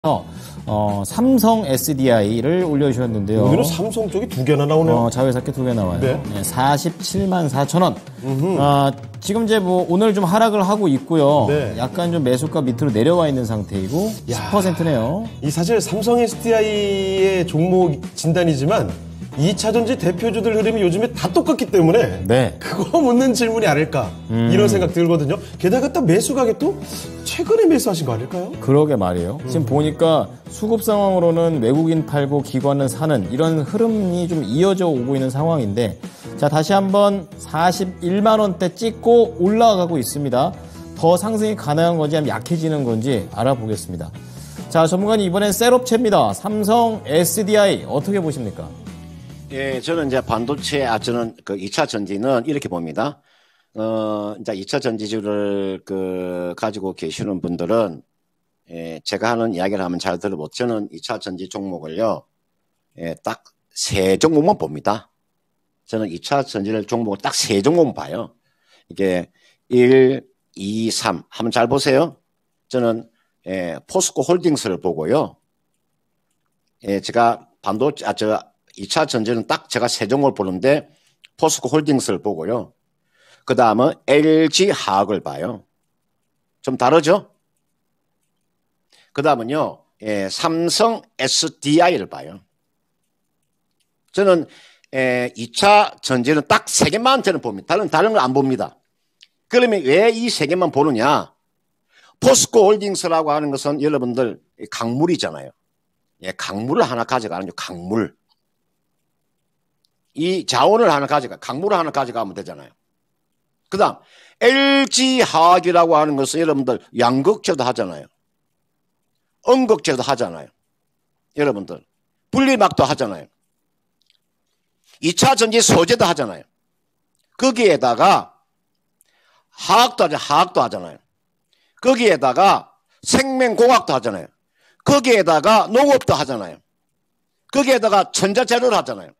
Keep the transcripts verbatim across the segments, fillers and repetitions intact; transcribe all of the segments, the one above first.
어, 삼성 에스디아이를 올려주셨는데요. 오늘은 삼성 쪽이 두 개나 나오네요. 어, 자회사께 두 개 나와요. 네. 네, 사십칠만 사천 원. 아, 지금 이제 뭐 오늘 좀 하락을 하고 있고요. 네. 약간 좀 매수가 밑으로 내려와 있는 상태이고 야. 십 퍼센트네요. 이 사실 삼성 에스디아이의 종목 진단이지만 이 차 전지 대표주들 흐름이 요즘에 다 똑같기 때문에 네. 그거 묻는 질문이 아닐까 음. 이런 생각 들거든요. 게다가 또 매수 가격도 최근에 매수하신 거 아닐까요? 그러게 말이에요. 음. 지금 보니까 수급 상황으로는 외국인 팔고 기관은 사는 이런 흐름이 좀 이어져 오고 있는 상황인데, 자, 다시 한번 사십일만 원대 찍고 올라가고 있습니다. 더 상승이 가능한 건지 아니면 약해지는 건지 알아보겠습니다. 자, 전문가님, 이번엔 셀업체입니다. 삼성 에스디아이 어떻게 보십니까? 예, 저는 이제 반도체, 아, 저는 그 이 차 전지는 이렇게 봅니다. 어, 이제 이 차 전지주를 그, 가지고 계시는 분들은, 예, 제가 하는 이야기를 하면 잘 들어보죠. 저는 이 차 전지 종목을요, 예, 딱 세 종목만 봅니다. 저는 이 차 전지를 종목을 딱 세 종목만 봐요. 이게 일, 이, 삼. 한번 잘 보세요. 저는, 예, 포스코 홀딩스를 보고요. 예, 제가 반도체, 아, 저, 이 차 전지는 딱 제가 세 종목을 보는데 포스코 홀딩스를 보고요. 그 다음은 엘지화학을 봐요. 좀 다르죠? 그 다음은요, 예, 삼성 에스디아이를 봐요. 저는 예, 이 차 전지는 딱 세 개만 저는 봅니다. 다른, 다른 걸 안 봅니다. 그러면 왜 이 세 개만 보느냐? 포스코 홀딩스라고 하는 것은 여러분들 강물이잖아요. 예, 강물을 하나 가져가는 게 강물. 이 자원을 하나 가져가, 강물을 하나 가져가면 되잖아요. 그 다음, 엘지화학이라고 하는 것은 여러분들 양극재도 하잖아요. 음극재도 하잖아요. 여러분들. 분리막도 하잖아요. 이 차 전지 소재도 하잖아요. 거기에다가 화학도 하잖아요. 화학도 하잖아요. 거기에다가 생명공학도 하잖아요. 거기에다가 농업도 하잖아요. 거기에다가 전자재료를 하잖아요.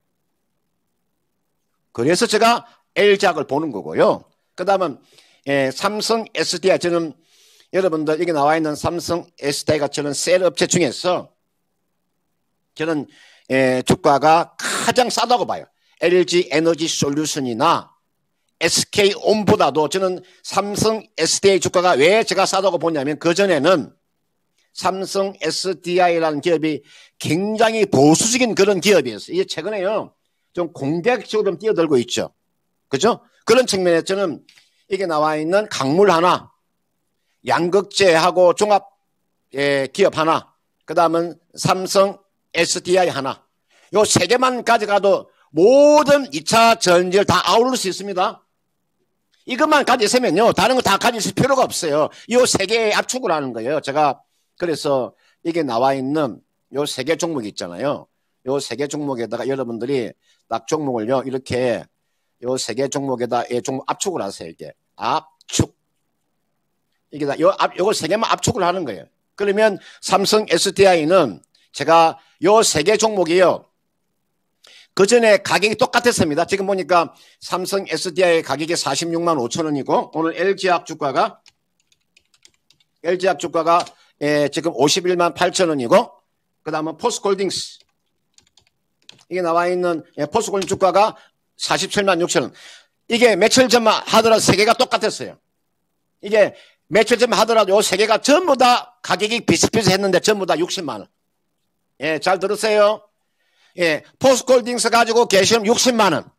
그래서 제가 엘지화학을 보는 거고요. 그 다음은 예, 삼성 에스디아이, 저는 여러분들 여기 나와 있는 삼성 에스디아이가 저는 셀 업체 중에서 저는 예, 주가가 가장 싸다고 봐요. 엘지 에너지 솔루션이나 에스케이온보다도 저는 삼성 에스디아이 주가가 왜 제가 싸다고 보냐면, 그전에는 삼성 에스디아이라는 기업이 굉장히 보수적인 그런 기업이었어요. 이게 최근에요, 좀 공격적으로 좀 뛰어들고 있죠. 그죠? 그런 측면에서 저는 이게 나와 있는 강물 하나, 양극재하고 종합 예, 기업 하나, 그 다음은 삼성 에스디아이 하나, 요 세 개만 가져가도 모든 이 차 전지를 다 아우를 수 있습니다. 이것만 가지시면요, 다른 거 다 가지실 필요가 없어요. 요 세 개의 압축을 하는 거예요. 제가 그래서 이게 나와 있는 요 세 개 종목이 있잖아요. 요 세 개 종목에다가 여러분들이 딱 종목을요, 이렇게 요 세 개 종목에다 예, 종목 압축을 하세요. 이게 압축. 이게 다 요 압, 요거 세 개만 압축을 하는 거예요. 그러면 삼성 에스디아이는 제가 요 세 개 종목이요, 그 전에 가격이 똑같았습니다. 지금 보니까 삼성 에스디아이 가격이 사십육만 오천 원이고, 오늘 엘지화학 주가가, 엘지화학 주가가 예, 지금 오십일만 팔천 원이고, 그 다음은 포스코홀딩스, 이게 나와 있는 예, 포스코홀딩스 주가가 사십칠만 육천 원. 이게 며칠 전만 하더라도 세 개가 똑같았어요. 이게 며칠 전만 하더라도 요 세 개가 전부 다 가격이 비슷비슷했는데 전부 다 육십만 원. 예, 잘 들으세요. 예, 포스코홀딩스 가지고 계시면 육십만 원.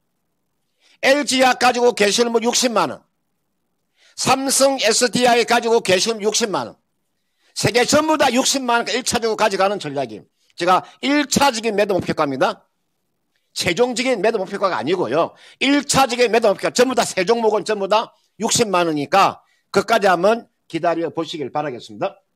엘지화학 가지고 계시면 육십만 원. 삼성 에스디아이 가지고 계시면 육십만 원. 세 개 전부 다 육십만 원 일 차적으로 가져가는 전략이에요. 제가 일 차적인 매도 목표가입니다. 최종적인 매도 목표가가 아니고요. 일 차적인 매도 목표가 전부 다 세 종목은 전부 다 육십만 원이니까 그것까지 한번 기다려 보시길 바라겠습니다.